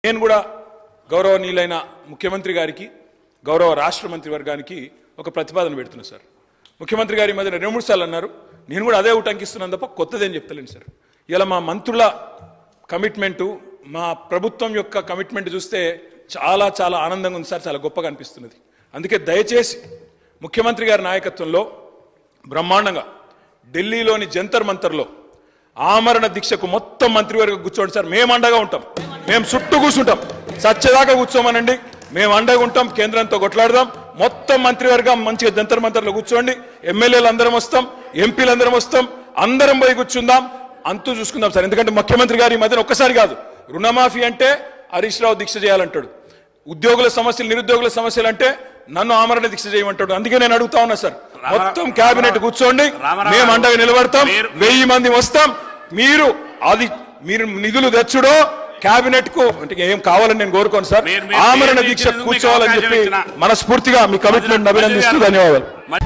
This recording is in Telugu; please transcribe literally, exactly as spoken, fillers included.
నేను కూడా గౌరవనీయులైన ముఖ్యమంత్రి గారికి గౌరవ రాష్ట్ర మంత్రి వర్గానికి ఒక ప్రతిపాదన పెడుతున్నా సార్. ముఖ్యమంత్రి గారి మధ్య రెండు మూడు సార్లు అన్నారు, నేను కూడా అదే ఉటంకిస్తున్నాను తప్ప కొత్తదేం చెప్తలేను సార్. ఇలా మా మంత్రుల కమిట్మెంటు, మా ప్రభుత్వం యొక్క కమిట్మెంట్ చూస్తే చాలా చాలా ఆనందంగా ఉంది సార్, చాలా గొప్పగా అనిపిస్తున్నది. అందుకే దయచేసి ముఖ్యమంత్రి గారి నాయకత్వంలో బ్రహ్మాండంగా ఢిల్లీలోని జంతర్ మంతర్లో ఆమరణ దీక్షకు మొత్తం మంత్రివర్గం కూర్చోండి సార్. మేము అండగా ఉంటాం, మేము చుట్టూ కూర్చుంటాం, సత్యదాకా కూర్చోమనండి, మేము అండగా ఉంటాం, కేంద్రంతో కొట్లాడదాం. మొత్తం మంత్రివర్గం మంచిగా జంతర్ మంతర్లో కూర్చోండి, ఎమ్మెల్యేలు అందరం వస్తాం, ఎంపీలు అందరం వస్తాం, అందరం పోయి కూర్చుందాం, అంతూ చూసుకుందాం సార్. ఎందుకంటే ముఖ్యమంత్రి గారి మధ్యన ఒక్కసారి కాదు, రుణమాఫీ అంటే హరీష్ రావు దీక్ష చేయాలంటాడు, ఉద్యోగుల సమస్యలు నిరుద్యోగుల సమస్యలు అంటే నన్ను ఆమరణ దీక్ష చేయమంటాడు. అందుకే నేను అడుగుతా ఉన్నా సార్, మొత్తం కేబినెట్ కూర్చోండి, మేము అండగా నిలబడతాం, వెయ్యి మంది వస్తాం. మీరు అది మీరు నిధులు తెచ్చుడో కేబినెట్ కు అంటే ఏం కావాలని నేను కోరుకోను సార్, ఆమరణ దీక్ష కూర్చోవాలని చెప్పి మనస్ఫూర్తిగా మీ కమిట్మెంట్ అభినందిస్తూ ధన్యవాదాలు.